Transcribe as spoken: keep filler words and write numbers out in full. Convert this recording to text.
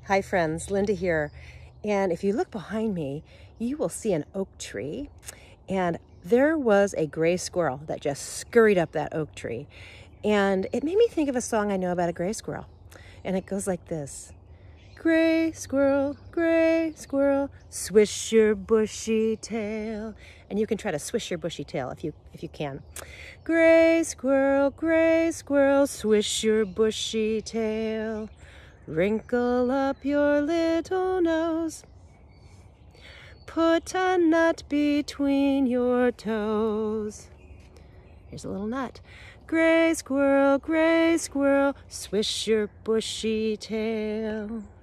Hi friends, Linda here. And if you look behind me, you will see an oak tree. And there was a gray squirrel that just scurried up that oak tree. And it made me think of a song I know about a gray squirrel. And it goes like this. Gray squirrel, gray squirrel, swish your bushy tail. And you can try to swish your bushy tail if you if you can. Gray squirrel, gray squirrel, swish your bushy tail. Wrinkle up your little nose. Put a nut between your toes. Here's a little nut. Gray squirrel, gray squirrel, swish your bushy tail.